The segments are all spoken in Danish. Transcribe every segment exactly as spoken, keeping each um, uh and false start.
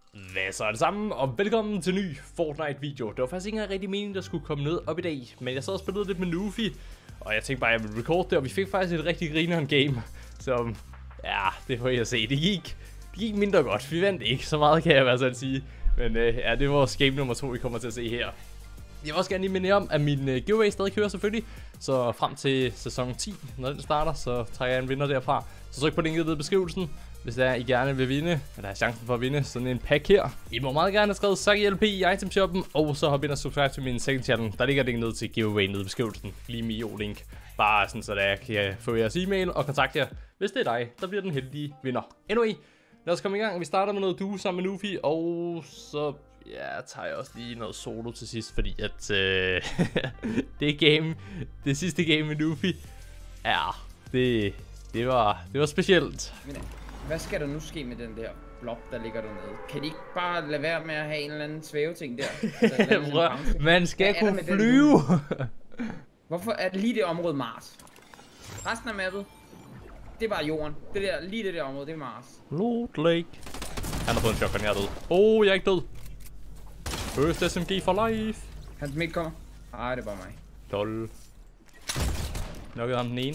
Hvad så er det sammen, og velkommen til ny Fortnite-video. Det var faktisk ikke engang rigtig meningen, der skulle komme noget op i dag, men jeg sad og spillede lidt med Nufi, og jeg tænkte bare, at jeg ville recorde det, og vi fik faktisk et rigtig grineren game, som, ja, det får jeg at se. Det gik, det gik mindre godt, vi vandt ikke, så meget kan jeg i hvert fald sige, men øh, ja, det var vores game nummer to, vi kommer til at se her. Jeg vil også gerne lige minde jer om, at min uh, giveaway stadig kører selvfølgelig, så frem til sæson ti, når den starter, så trækker jeg en vinder derfra. Så tryk på linket nede i beskrivelsen, hvis der I gerne vil vinde, eller har chancen for at vinde sådan en pack her. I må meget gerne have skrevet SakkeLP i itemshoppen, og så hop ind og subscribe til min second channel. Der ligger link ned til giveaway nede i beskrivelsen, lige Mio link. Bare sådan, så der jeg kan få jeres e-mail og kontakte jer, hvis det er dig, der bliver den heldige vinder. Anyway, lad os komme i gang. Vi starter med noget duo sammen med Nufi, og så ja, tager jeg også lige noget solo til sidst, fordi at øh, det game, det sidste game med Nufi, ja, det, det var, det var specielt. Men hvad skal der nu ske med den der blok, der ligger dernede? Kan de ikke bare lade være med at have en eller anden svæveting der? Altså, man skal kunne flyve. Hvorfor er det lige det område Mars? Resten af mappet, det er bare jorden. Det der, lige det der område, det er Mars. Load Lake. Han har fået en shotgun, jeg er død. Åh, oh, jeg er ikke død. First S M G for life. Hans midt kommer. Ej, det er bare mig. Lol. Nokkede ham den ene.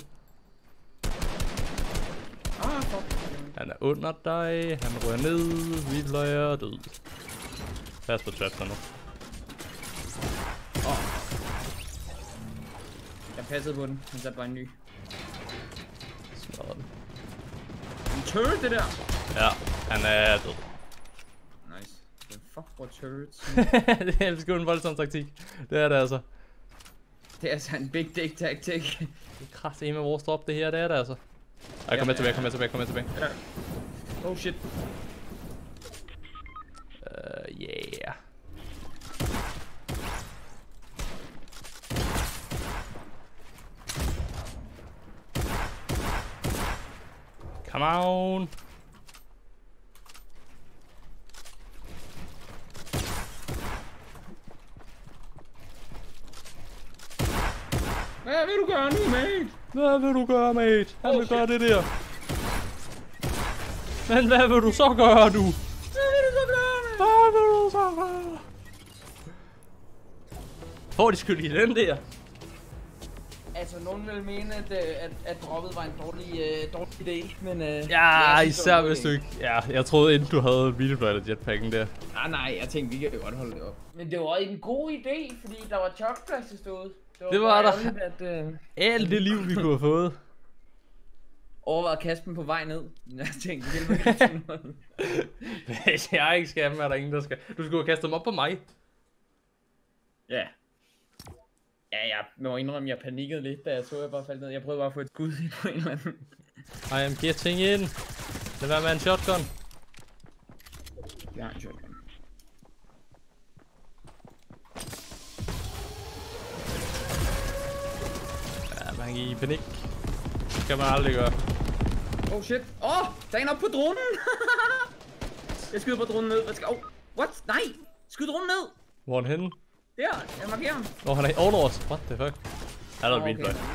Ah, fuck. Han er under dig. Han rører ned. Vi bliver død. Pas på traps nu. Oh. Jeg passede på den. Han satte bare en ny. Smadrer den. En turret, det der. Ja, han er død. Nice. The fuck for turrets. Det er sgu en voldsom taktik. Det er det altså. Det er altså en big dick taktik. Det er kraftigt med vores drop det her, det er det altså. Ej, kom med tilbage, kom med tilbage, kom med tilbage. Ja. Oh shit. Uh, yeah. Come on. Hvad vil du gøre nu, mate? Hvad vil du gøre, mate? Han vil oh, gøre det der. Men hvad vil du så gøre, du? Hvad vil du så gøre? Hvad vil du så gøre? Får de skyld i den der? Altså, nogen vil mene, at, at, at droppet var en dårlig, uh, dårlig idé, men... Uh, ja, især hvis du ikke... Ja, jeg troede inden du havde videobløjtet jetpacken der. Nej, nej, jeg tænkte, vi kan jo godt holde det op. Men det var en god idé, fordi der var chokplads i stedet. Det var, det var der. Ærligt, at, uh... alt det liv, vi kunne have fået. Overvejede Kaspen på vej ned. Jeg tænkte, det ville ikke sådan noget. Hvis jeg ikke skal, er der ingen, der skal. Du skulle have kastet dem op på mig. Ja. Ja, jeg må indrømme, jeg panikkede lidt, da jeg så, jeg bare faldt ned. Jeg prøvede bare at få et skud ind på en eller anden. I am getting in. Lad være med en shotgun. Jeg har en shotgun. Ja, man gik i panik. Det skal man aldrig gøre. Oh shit. Åh, oh, der er en oppe på dronen. Jeg skyder på dronen ned. Hvad skal... Oh, what? Nej. Skyd dronen ned. Hvor er han henne? Der, jeg markerer ham. Åh, oh, han er over os. What the fuck? Han er oh, vildt flot.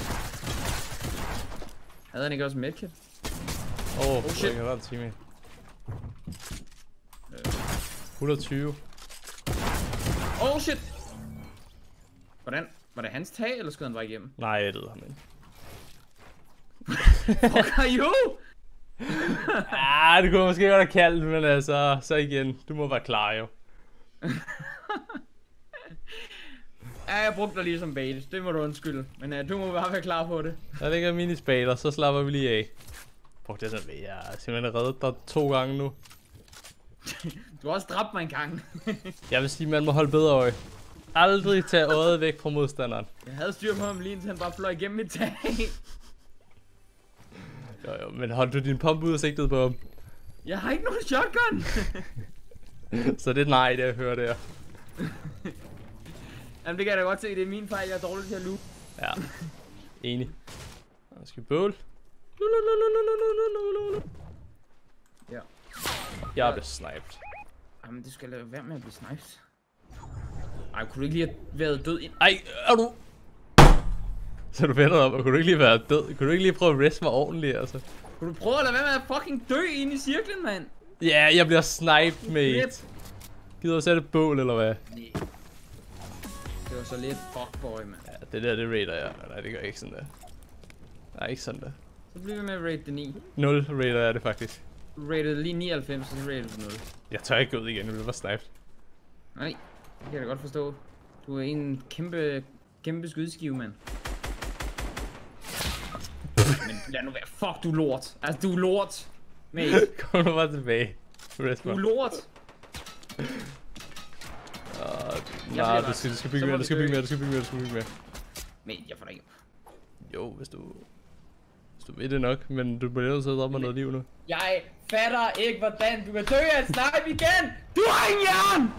Havde han ikke også medkit? Åh, oh, oh, shit. Jeg har en teammate. et hundrede og tyve. Oh shit. Hvordan? Var det hans tag, eller skød han bare igennem? Nej, jeg døde ham ikke. Fuck are you? Ah, det kunne måske godt have kaldt, men altså, så igen, du må være klar jo. Ja, jeg brugte dig lige som bait, det må du undskylde, men uh, du må bare være klar på det. Der ligger minispader, så slapper vi lige af. Prøv det sådan, jeg er simpelthen reddet dig to gange nu. Du har også dræbt mig en gang. Jeg vil sige, man må holde bedre øje. Aldrig tage øjet væk fra modstanderen. Jeg havde styr på ham lige indtil han bare fløj igennem mit tag. Jo jo, men holdt du din pump ud og sigtede på ham? Jeg har ikke nogen shotgun. Så det er nej, det jeg hører der. Jamen det kan jeg da godt se, det er min fejl, jeg er dårlig til at loop. Ja, enig. Nu skal vi bål. Ja. Jeg er blevet sniped. Jamen det skal lade være med at blive sniped. Ej, kunne du ikke lige have været død ind? Ej, er du... Så du vender op, og kunne du ikke lige være død? Kunne du ikke lige prøve at reste mig ordentligt, altså? Kunne du prøve at lade være med at fucking dø inde i cirklen, mand? Ja, yeah, jeg bliver sniped, mate. Gider du sætte et bål, eller hvad? Nej. Det var så lidt fuckboy, mand. Ja, det der, det raider jeg. Nej, det gør ikke sådan der. Nej, ikke sådan der. Så bliver vi med at rate det ni. nul raider er det faktisk. Du rated lige nioghalvfems, så rated du nul. Jeg tør ikke gå ud igen, jeg bliver bare sniped. Nej, det kan jeg da godt forstå. Du er en kæmpe, kæmpe skydeskive, mand. Men lad nu være. Fuck, du er lort. Altså, du er lort. Mate. Kom nu bare tilbage. Du er lort. Uh, nej, du skal, du skal bygge mere, du skal bygge mere, du skal bygge mere, du skal bygge mere. Mate, jeg får da ikke. Jo, hvis du... Hvis du ved det nok, men du bliver nødt til at droppe mig noget liv nu. Jeg fatter ikke, hvordan du kan dø af et snipe igen! Du har ingen hjern!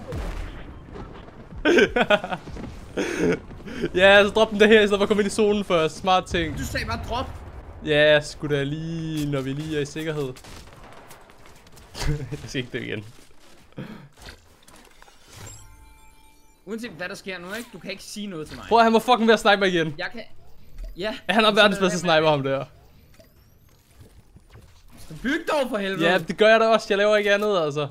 Ja, så drop den der her, i stedet for at komme ind i zonen først. Smart ting. Du sagde bare drop. Ja, skulle da lige, når vi lige er i sikkerhed. Jeg skal ikke dø igen. Uanset hvad der sker nu, ikke? Du kan ikke sige noget til mig. Prøv at han må fucking være sniper igen. Jeg kan... Ja. Han er verdens bedste sniper, ham der. Så byg dog for helvede. Ja, det gør jeg da også. Jeg laver ikke andet, altså.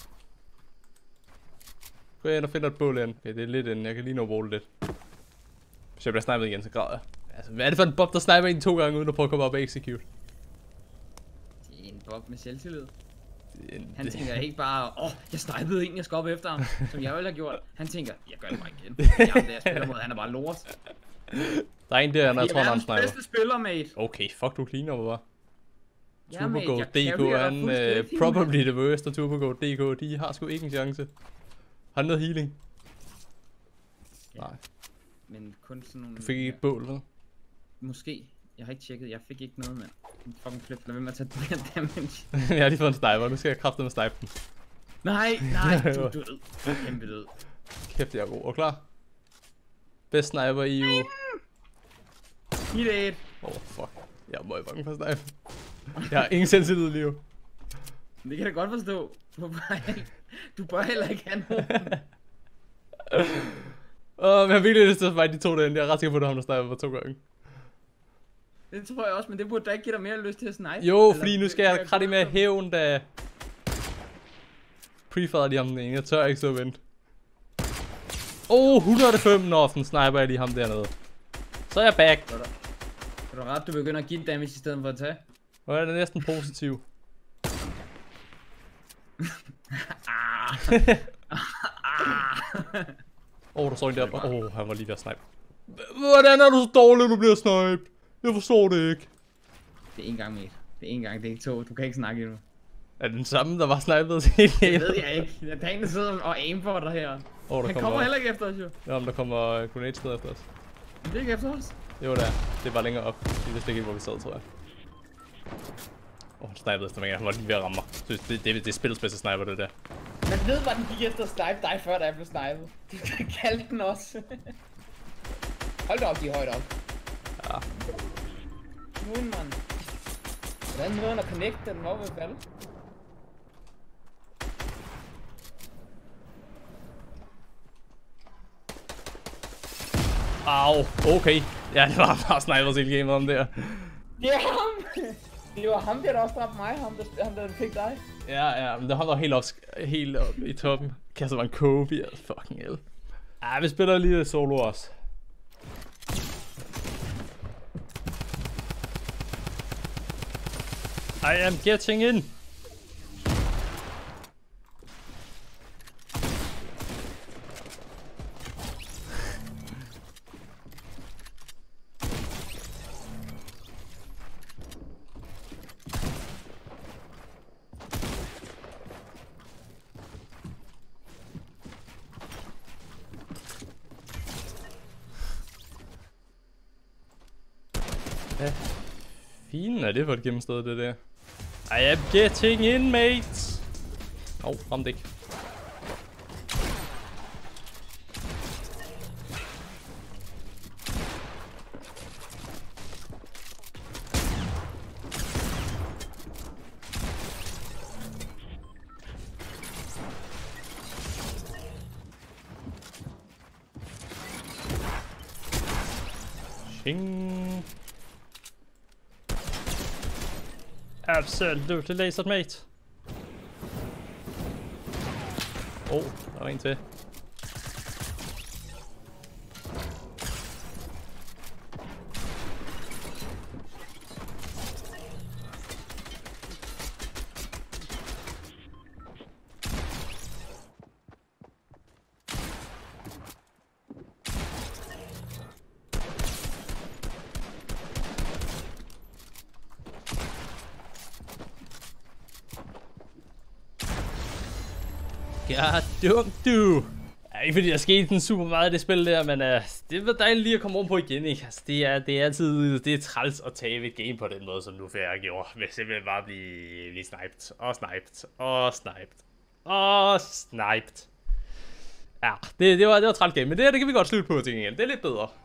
Gå ind og finde et bål ind. Okay, det er lidt inden. Jeg kan lige nå at lidt. Hvis jeg bliver snipet igen, så græder jeg. Altså, hvad er det for en bob, der sniper en to gange, uden at prøve at komme op og execute? Det er en bob med selvtillid. En, Han det... tænker ikke bare, åh, oh, jeg snipede en, jeg skal op efter ham, som jeg ville have gjort. Han tænker, jeg gør det bare igen. Jeg er jeg spiller mod, han er bare lort. Der er en der, når jeg tror, han er en sniper. Jeg er sniper. bedste spiller, mate. Okay, fuck, du cleaner mig bare. Ja, TurboGo mate, D K er en uh, probably man. the worst, og TurboGo D K, de har sgu ikke en chance. Har han noget healing? Ja. Nej. Men kun sådan nogle... Du fik ikke et bål, eller? Måske. Jeg har ikke tjekket, jeg fik ikke noget, mand. Fucking flip, lad være med at tage mere damage. Jeg har lige fået en sniper, nu skal jeg kraftedeme snipe den. Nej, nej, du er død. Kæmpe død. Kæft, jeg er god. Og klar? Best sniper i E U. Hit et. Åh, oh, fuck. Jeg er meget bange for snipe. Jeg har ingen selvtillid lige nu. Det kan jeg da godt forstå. Du bør, du bør heller ikke have nogen. Åh, oh, men jeg har virkelig lyst til at fight de to derinde. Jeg er ret sikker på, at du har ham, der sniper på to gange. Det tror jeg også, men det burde da ikke give dig mere lyst til at snipe. Jo, eller, fordi nu skal jeg kratte med hævn, da... Prefader lige ham den ene. Jeg tør ikke så vente. Åh, oh, et hundrede og fem. Nå, den sniper jeg lige ham dernede. Så er jeg back. Er du ret, du begynder at give damage i stedet for at tage? Og er det næsten positiv. Åh, oh, der står en der. Åh, oh, han var lige ved at snipe. Hvordan er du så dårlig, du bliver sniped? Jeg forstår det ikke. Det er en gang, mate. Det er en gang, det er ikke to. Du kan ikke snakke endnu. Er det den samme, der var snipet til hele Det ved jeg ikke. Jeg er en, der sidder og aim for dig her. Oh, der Han kommer, kommer heller ikke efter os, jo. Ja, men der kommer grenade sted efter os. Men det er ikke efter os. Jo, der. Det er bare længere op. Vi vidste ikke, hvor vi sad, tror jeg. Åh, oh, han snipede efter mig. Han var lige ved at ramme mig. Så det, det, det, det er spillets bedste sniper, det der. Man ved, hvad den gik efter at snipe dig, før der blev snipet. Du kan kalde den også. Hold da op, de er højt op. Ja. Knuden, mand. Hvordan måden at connecte den op ved falde? Au, okay. Ja, det var bare snipers hele gamet om der. Det er ham! Det var ham, der der også dræbte mig, ham der, ham der fik dig. Ja, ja, men det han var helt op, helt op i toppen. Kaster var en Kobe, ja, fucking hell. Ja, vi spiller lige solo også. I am getting in. Hvad finen er det for et gennemsted, det der? I am getting in, mates! Åh, oh, ramte ikke. Shing. Absolutely lasered, mate. Åh, oh, der var en til. God damn, du. Ja, ikke fordi der skete den super meget i det spil der, men uh, det var dejligt lige at komme oven på igen, ikke? Altså, det er, det er altid, det er træls at tabe et game på den måde, som nu før jeg gjorde. Hvis simpelthen bare blive, blive sniped, og sniped, og sniped, og sniped. Ja, det, det var, det var træls game, men det her, det kan vi godt slutte på til igen. Det er lidt bedre.